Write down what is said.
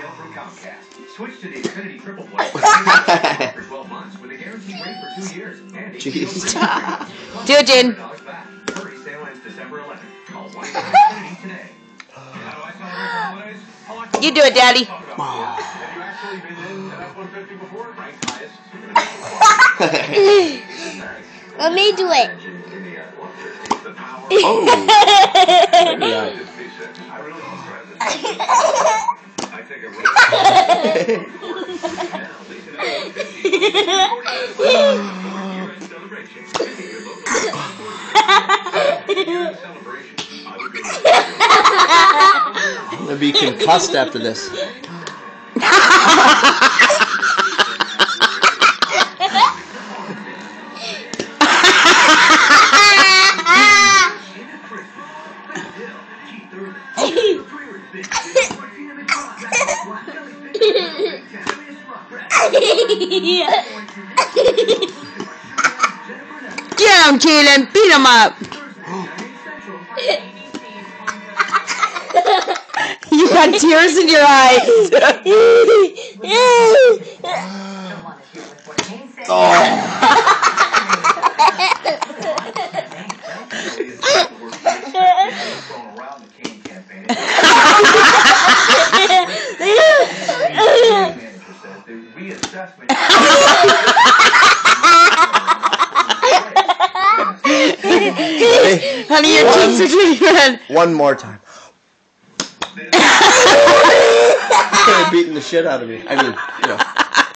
From Comcast. Switch to the Xfinity Triple Play for 12 months with a guaranteed rate for 2 years. And Jeez. Do it, Jane. Hurry, sale ends December 11th. Call 1-800-XFINITY today. How do I celebrate the holidays? You do it, Daddy. Have you actually been in an F-150 before? Ranked highest. Let me do it. Oh. I take a I'm gonna be concussed after this. Get him, Keelan. Beat him up. You got tears in your eyes. Honey, your cheeks are getting red. One more time. They're beating the shit out of me. I mean, you know.